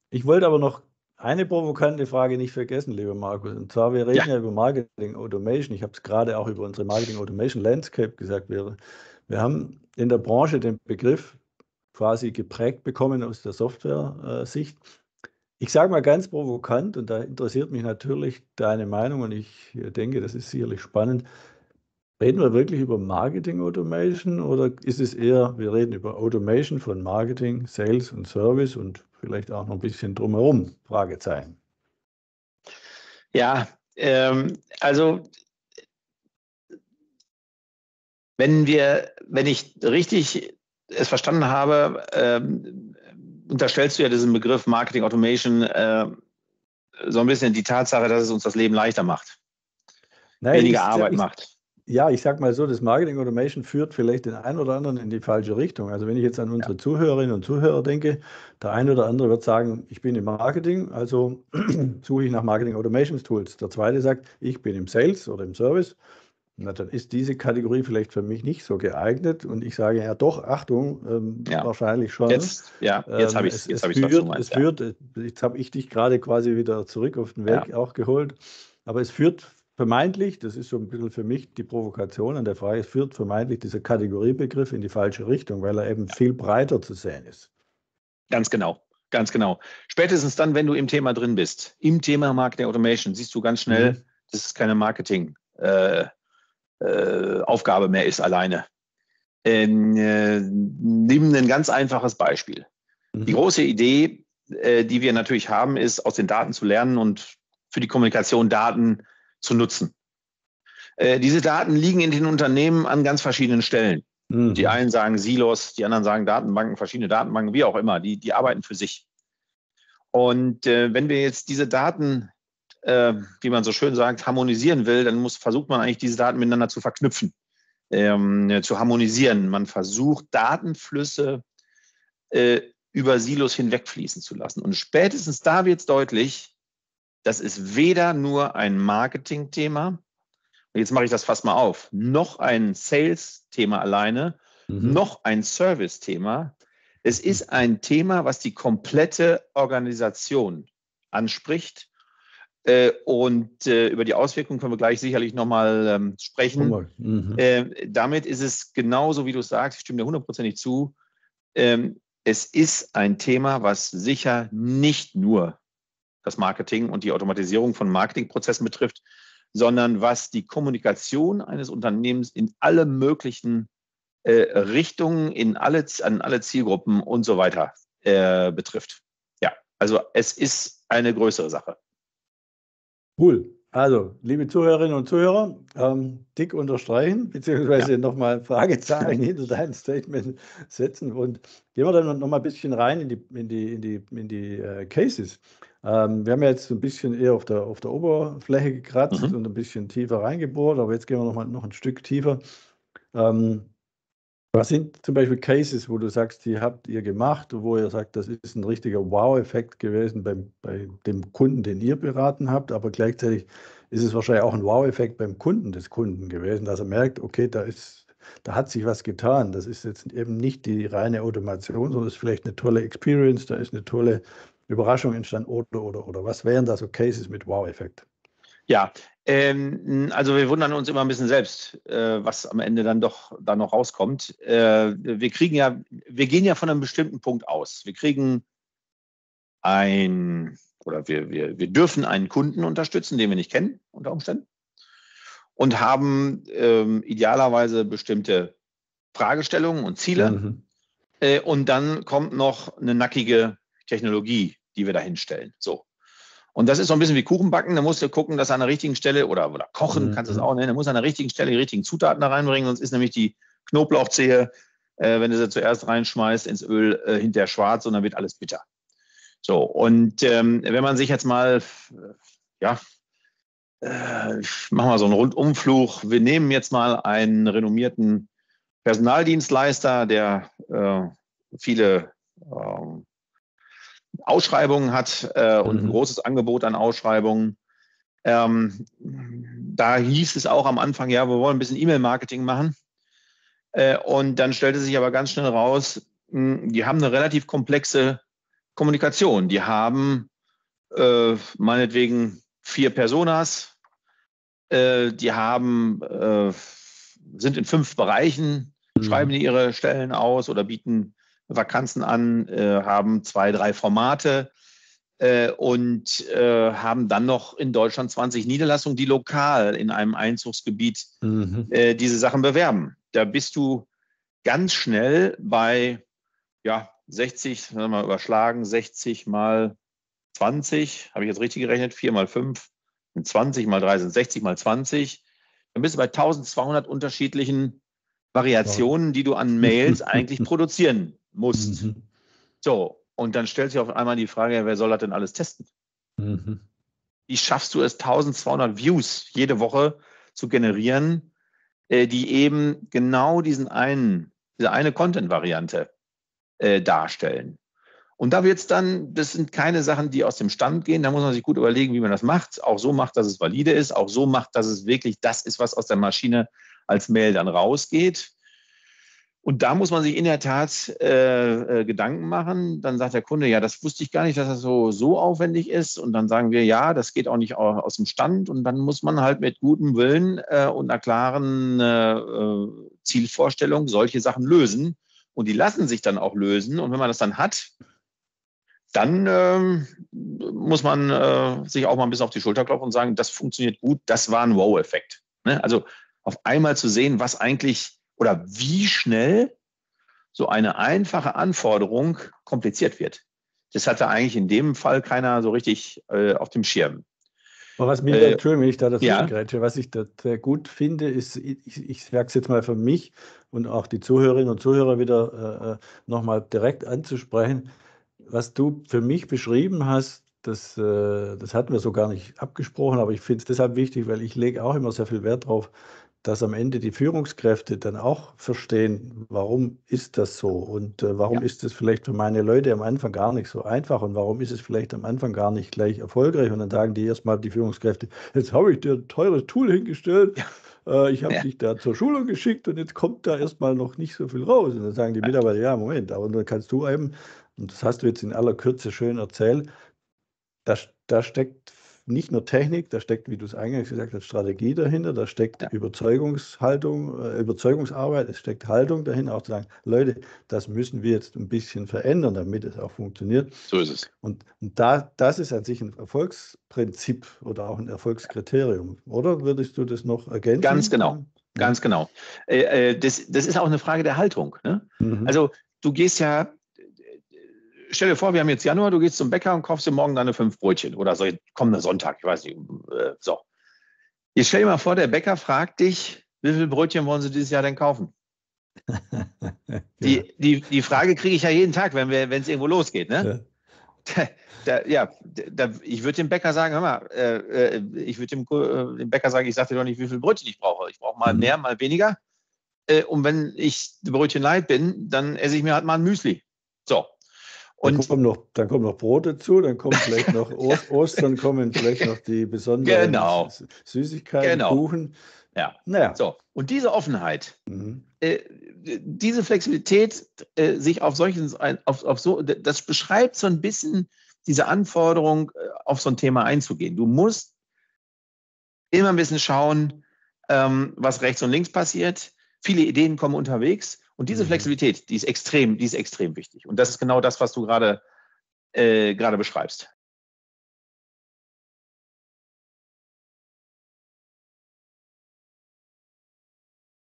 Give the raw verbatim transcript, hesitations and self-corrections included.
Ich wollte aber noch eine provokante Frage nicht vergessen, lieber Markus. Und zwar, wir Ja, reden ja über Marketing Automation. Ich habe es gerade auch über unsere Marketing Automation Landscape gesagt. Wir, wir haben in der Branche den Begriff quasi geprägt bekommen aus der Software-Sicht. Ich sage mal ganz provokant, und da interessiert mich natürlich deine Meinung, und ich denke, das ist sicherlich spannend. Reden wir wirklich über Marketing Automation oder ist es eher, wir reden über Automation von Marketing, Sales und Service und vielleicht auch noch ein bisschen drumherum? Fragezeichen. ja, ähm, also wenn wir, wenn ich richtig es verstanden habe, ähm, unterstellst du ja diesen Begriff Marketing Automation äh, so ein bisschen die Tatsache, dass es uns das Leben leichter macht, Naja, weniger ich, Arbeit ich, macht. ja, ich sag mal so, das Marketing Automation führt vielleicht den einen oder anderen in die falsche Richtung. Also wenn ich jetzt an Ja, unsere Zuhörerinnen und Zuhörer denke, der eine oder andere wird sagen, ich bin im Marketing, also suche ich nach Marketing Automation Tools. Der zweite sagt, ich bin im Sales oder im Service. Na, dann ist diese Kategorie vielleicht für mich nicht so geeignet. Und ich sage ja doch, Achtung, ähm, ja. wahrscheinlich schon. Jetzt, ja, jetzt Ähm, habe ich es, es, jetzt es habe ich, was du führt, es meinst. Ja, führt, jetzt habe ich dich gerade quasi wieder zurück auf den ja, Weg auch geholt, aber es führt vermeintlich, das ist so ein bisschen für mich die Provokation an der Frage, es führt vermeintlich dieser Kategoriebegriff in die falsche Richtung, weil er eben viel breiter zu sehen ist. ganz genau, ganz genau. Spätestens dann, wenn du im Thema drin bist, im Thema Marketing Automation, siehst du ganz schnell, Mhm. dass es keine Marketing äh, äh, Aufgabe mehr ist alleine. Ähm, äh, nimm ein ganz einfaches Beispiel. Die Mhm. große Idee, äh, die wir natürlich haben, ist, aus den Daten zu lernen und für die Kommunikation Daten zu nutzen. Äh, diese Daten liegen in den Unternehmen an ganz verschiedenen Stellen. Die Mhm. einen sagen Silos, die anderen sagen Datenbanken, verschiedene Datenbanken, wie auch immer. Die, die arbeiten für sich. Und äh, wenn wir jetzt diese Daten, äh, wie man so schön sagt, harmonisieren will, dann muss, versucht man eigentlich, diese Daten miteinander zu verknüpfen, ähm, zu harmonisieren. Man versucht, Datenflüsse äh, über Silos hinwegfließen zu lassen. Und spätestens da wird es deutlich, das ist weder nur ein Marketing-Thema, und jetzt mache ich das fast mal auf, noch ein Sales-Thema alleine, Mhm. noch ein Service-Thema. Es ist ein Thema, was die komplette Organisation anspricht. Äh, und äh, über die Auswirkungen können wir gleich sicherlich nochmal ähm, sprechen. Mhm. Äh, damit ist es genauso, wie du sagst, ich stimme dir hundertprozentig zu. Ähm, es ist ein Thema, was sicher nicht nur das Marketing und die Automatisierung von Marketingprozessen betrifft, sondern was die Kommunikation eines Unternehmens in alle möglichen äh, Richtungen, in alle, an alle Zielgruppen und so weiter äh, betrifft. Ja, also es ist eine größere Sache. Cool. Also, liebe Zuhörerinnen und Zuhörer, ähm, dick unterstreichen, Ja. beziehungsweise nochmal Fragezeichen hinter dein Statement setzen und gehen wir dann noch mal ein bisschen rein in die, in die, in die, in die äh, Cases. Ähm, wir haben ja jetzt so ein bisschen eher auf der, auf der Oberfläche gekratzt Mhm. und ein bisschen tiefer reingebohrt, aber jetzt gehen wir noch mal noch ein Stück tiefer. Ähm, Was sind zum Beispiel Cases, wo du sagst, die habt ihr gemacht, wo ihr sagt, das ist ein richtiger Wow-Effekt gewesen beim, bei dem Kunden, den ihr beraten habt, aber gleichzeitig ist es wahrscheinlich auch ein Wow-Effekt beim Kunden des Kunden gewesen, dass er merkt, okay, da ist, da hat sich was getan. Das ist jetzt eben nicht die reine Automation, sondern es ist vielleicht eine tolle Experience, da ist eine tolle Überraschung entstanden oder, oder, oder. Was wären da so Cases mit Wow-Effekt? Ja, ähm, also wir wundern uns immer ein bisschen selbst, äh, was am Ende dann doch da noch rauskommt. Äh, wir kriegen ja, wir gehen ja von einem bestimmten Punkt aus. Wir kriegen ein, oder wir, wir, wir dürfen einen Kunden unterstützen, den wir nicht kennen, unter Umständen, und haben ähm, idealerweise bestimmte Fragestellungen und Ziele. Mhm. Äh, und dann kommt noch eine nackige Technologie, die wir da hinstellen. So. Und das ist so ein bisschen wie Kuchenbacken. Da musst du gucken, dass an der richtigen Stelle oder, oder kochen, kannst du es Mhm. auch nennen, da muss an der richtigen Stelle die richtigen Zutaten da reinbringen, sonst ist nämlich die Knoblauchzehe, äh, wenn du sie zuerst reinschmeißt ins Öl, äh, hinterher schwarz und dann wird alles bitter. So, und ähm, wenn man sich jetzt mal, ja, äh, ich mache mal so einen Rundumflug. Wir nehmen jetzt mal einen renommierten Personaldienstleister, der äh, viele äh, Ausschreibungen hat äh, und ein Mhm. großes Angebot an Ausschreibungen. Ähm, da hieß es auch am Anfang, ja, wir wollen ein bisschen E-Mail-Marketing machen. Äh, und dann stellte sich aber ganz schnell raus, mh, die haben eine relativ komplexe Kommunikation. Die haben äh, meinetwegen vier Personas, äh, die haben, äh, sind in fünf Bereichen, mhm. schreiben die ihre Stellen aus oder bieten Vakanzen an, äh, haben zwei, drei Formate äh, und äh, haben dann noch in Deutschland zwanzig Niederlassungen, die lokal in einem Einzugsgebiet mhm. äh, diese Sachen bewerben. Da bist du ganz schnell bei ja, sechzig, sagen wir mal überschlagen, sechzig mal zwanzig, habe ich jetzt richtig gerechnet, vier mal fünf sind zwanzig, mal drei sind sechzig, mal zwanzig. Dann bist du bei eintausendzweihundert unterschiedlichen Variationen, die du an Mails eigentlich produzieren musst. Mhm. So, und dann stellt sich auf einmal die Frage, wer soll das denn alles testen? Mhm. Wie schaffst du es, eintausendzweihundert Views jede Woche zu generieren, die eben genau diesen einen, diese eine Content-Variante äh, darstellen? Und da wird es dann, das sind keine Sachen, die aus dem Stand gehen, da muss man sich gut überlegen, wie man das macht, auch so macht, dass es valide ist, auch so macht, dass es wirklich das ist, was aus der Maschine als Mail dann rausgeht. Und da muss man sich in der Tat äh, äh, Gedanken machen. Dann sagt der Kunde, ja, das wusste ich gar nicht, dass das so, so aufwendig ist. Und dann sagen wir, ja, das geht auch nicht aus dem Stand. Und dann muss man halt mit gutem Willen äh, und einer klaren äh, Zielvorstellung solche Sachen lösen. Und die lassen sich dann auch lösen. Und wenn man das dann hat, dann ähm, muss man äh, sich auch mal ein bisschen auf die Schulter klopfen und sagen, das funktioniert gut, das war ein Wow-Effekt. Ne? Also auf einmal zu sehen, was eigentlich oder wie schnell so eine einfache Anforderung kompliziert wird. Das hatte eigentlich in dem Fall keiner so richtig äh, auf dem Schirm. Aber was mir, äh, Entschuldigung, wenn ich da dazwischen grätsche, ja. was ich da sehr gut finde, ist, ich, ich sage es jetzt mal für mich und auch die Zuhörerinnen und Zuhörer wieder äh, nochmal direkt anzusprechen, was du für mich beschrieben hast, das, äh, das hatten wir so gar nicht abgesprochen, aber ich finde es deshalb wichtig, weil ich lege auch immer sehr viel Wert drauf, dass am Ende die Führungskräfte dann auch verstehen, warum ist das so und äh, warum ja. ist es vielleicht für meine Leute am Anfang gar nicht so einfach und warum ist es vielleicht am Anfang gar nicht gleich erfolgreich. Und dann sagen die erstmal die Führungskräfte, jetzt habe ich dir ein teures Tool hingestellt, ja. äh, ich habe ja. dich da zur Schulung geschickt und jetzt kommt da erstmal noch nicht so viel raus. Und dann sagen die Mitarbeiter, ja, Moment, aber dann kannst du eben, und das hast du jetzt in aller Kürze schön erzählt, da, da steckt nicht nur Technik, da steckt, wie du es eingangs gesagt hast, Strategie dahinter, da steckt ja. Überzeugungshaltung, äh, Überzeugungsarbeit, es steckt Haltung dahinter, auch zu sagen, Leute, das müssen wir jetzt ein bisschen verändern, damit es auch funktioniert. So ist es. Und, und da, das ist an sich ein Erfolgsprinzip oder auch ein Erfolgskriterium, oder? Würdest du das noch ergänzen? Ganz genau, ja. ganz genau. Äh, äh, das, das ist auch eine Frage der Haltung. Ne? Mhm. Also du gehst ja, stell dir vor, wir haben jetzt Januar, du gehst zum Bäcker und kaufst dir morgen deine fünf Brötchen oder so, kommender Sonntag, ich weiß nicht. So. Jetzt stell dir mal vor, der Bäcker fragt dich, wie viele Brötchen wollen Sie dieses Jahr denn kaufen? ja. die, die, die Frage kriege ich ja jeden Tag, wenn wir, wenn es irgendwo losgeht. Ne? Ja, da, da, ja da, ich würde dem Bäcker sagen, hör mal, äh, ich würde dem, äh, dem Bäcker sagen, ich sage dir doch nicht, wie viele Brötchen ich brauche. Ich brauche mal mhm. mehr, mal weniger. Äh, und wenn ich die Brötchen leid bin, dann esse ich mir halt mal ein Müsli. So. Und dann kommen, noch, dann kommen noch Brot dazu, dann kommen vielleicht noch Ost, Ostern, kommen vielleicht noch die besonderen genau. Süßigkeiten, genau. Kuchen. Ja. Naja. So. Und diese Offenheit, mhm. äh, diese Flexibilität, äh, sich auf solchen, auf, auf so, das beschreibt so ein bisschen diese Anforderung, auf so ein Thema einzugehen. Du musst immer ein bisschen schauen, ähm, was rechts und links passiert. Viele Ideen kommen unterwegs. Und diese Flexibilität, die ist extrem, die ist extrem wichtig. Und das ist genau das, was du gerade äh, gerade beschreibst.